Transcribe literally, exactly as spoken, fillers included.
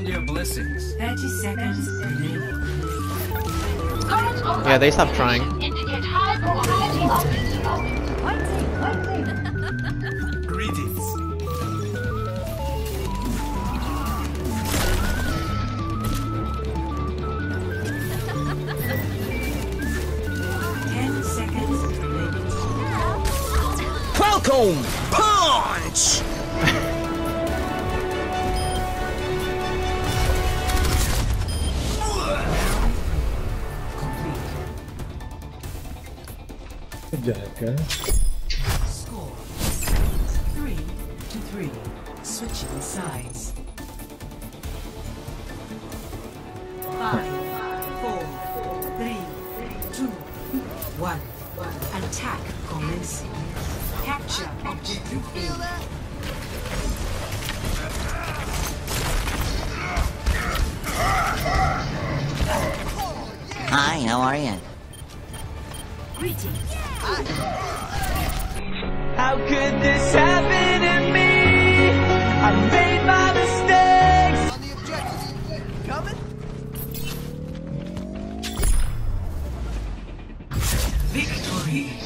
Count your blessings. thirty seconds remaining. Yeah, they stopped trying. Indicate high probability of Greetings. ten seconds remaining. Welcome! Punch! Jaga. Score three to three. Switching sides. Five, four, three, two, one. Attack commencing. Capture objective A. Hi, how are you? Greetings. How could this happen to me? I made my mistakes. On the objective. Coming? Victory.